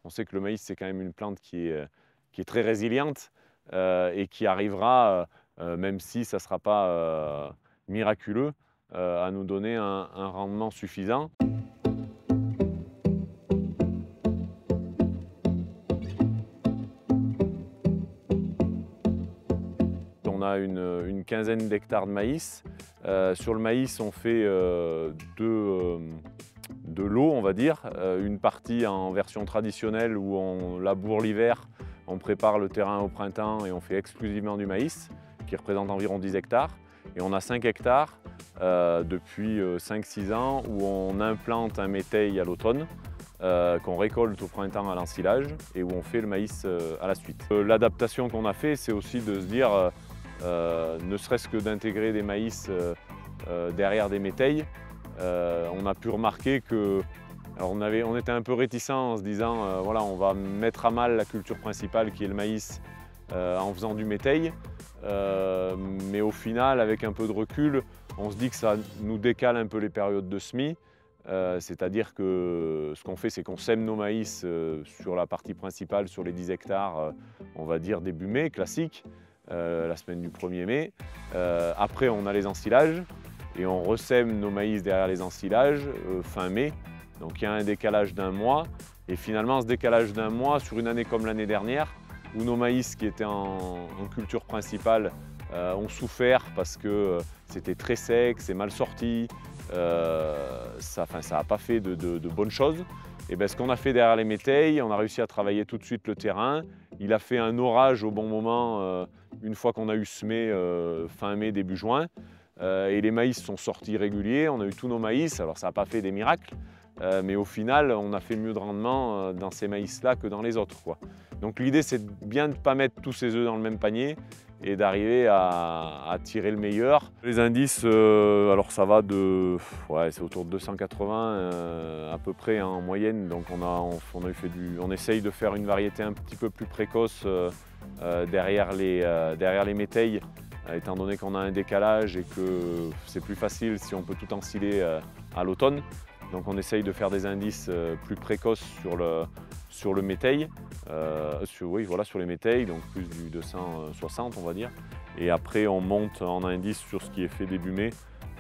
On sait que le maïs, c'est quand même une plante qui est très résiliente et qui arrivera, même si ça ne sera pas miraculeux, à nous donner un rendement suffisant. On a une quinzaine d'hectares de maïs. Sur le maïs, on fait de l'eau, on va dire. Une partie en version traditionnelle où on laboure l'hiver, on prépare le terrain au printemps et on fait exclusivement du maïs, qui représente environ 10 hectares. Et on a 5 hectares depuis 5-6 ans où on implante un métail à l'automne, qu'on récolte au printemps à l'ensilage et où on fait le maïs à la suite. L'adaptation qu'on a fait, c'est aussi de se dire, ne serait-ce que d'intégrer des maïs derrière des métails. On a pu remarquer que, alors on était un peu réticents en se disant voilà, on va mettre à mal la culture principale qui est le maïs en faisant du métail. Mais au final, avec un peu de recul, on se dit que ça nous décale un peu les périodes de semis. C'est-à-dire que ce qu'on fait, c'est qu'on sème nos maïs sur la partie principale, sur les 10 hectares, on va dire début mai, classique, la semaine du 1er mai. Après, on a les ensilages et on ressème nos maïs derrière les ensilages fin mai. Donc il y a un décalage d'un mois. Et finalement, ce décalage d'un mois, sur une année comme l'année dernière, où nos maïs qui étaient en culture principale ont souffert parce que c'était très sec, c'est mal sorti, ça n'a pas fait de bonnes choses. Et bien, ce qu'on a fait derrière les métails, on a réussi à travailler tout de suite le terrain. Il a fait un orage au bon moment, une fois qu'on a eu semé fin mai, début juin. Et les maïs sont sortis réguliers, on a eu tous nos maïs. Alors ça n'a pas fait des miracles, mais au final, on a fait mieux de rendement dans ces maïs-là que dans les autres, quoi. Donc l'idée, c'est bien de ne pas mettre tous ses œufs dans le même panier et d'arriver à tirer le meilleur. Les indices, alors ça va de, ouais, c'est autour de 280 à peu près en moyenne. Donc on essaye de faire une variété un petit peu plus précoce derrière les métails, étant donné qu'on a un décalage et que c'est plus facile si on peut tout ensiler à l'automne. Donc on essaye de faire des indices plus précoces sur le métail, sur les métails, donc plus du 260 on va dire. Et après on monte en indice sur ce qui est fait début mai,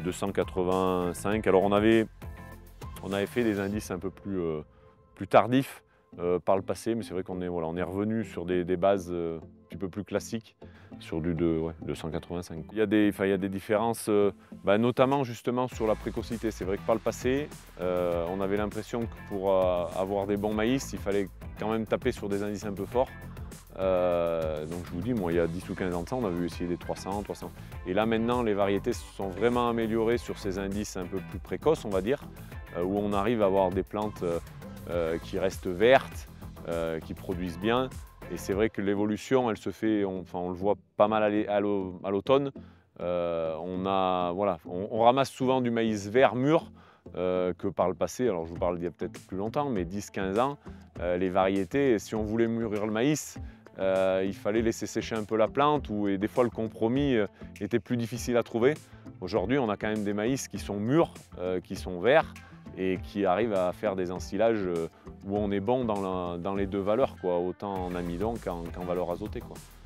285. Alors on avait fait des indices un peu plus tardifs par le passé, mais c'est vrai qu'on est revenu sur des bases un petit peu plus classiques, sur du 285. Il y a des différences, notamment justement sur la précocité. C'est vrai que par le passé, on avait l'impression que pour avoir des bons maïs, il fallait quand même taper sur des indices un peu forts. Donc je vous dis, moi, il y a 10 ou 15 ans de ça, on avait essayé des 300. Et là maintenant, les variétés se sont vraiment améliorées sur ces indices un peu plus précoces, on va dire, où on arrive à avoir des plantes qui restent vertes, qui produisent bien. Et c'est vrai que l'évolution, elle se fait, on le voit pas mal à l'automne. On ramasse souvent du maïs vert mûr que par le passé. Alors je vous parle d'il y a peut-être plus longtemps, mais 10-15 ans, les variétés, si on voulait mûrir le maïs, il fallait laisser sécher un peu la plante et des fois le compromis était plus difficile à trouver. Aujourd'hui, on a quand même des maïs qui sont mûrs, qui sont verts, et qui arrive à faire des ensilages où on est bon dans les deux valeurs, quoi, autant en amidon qu'en valeur azotée, quoi.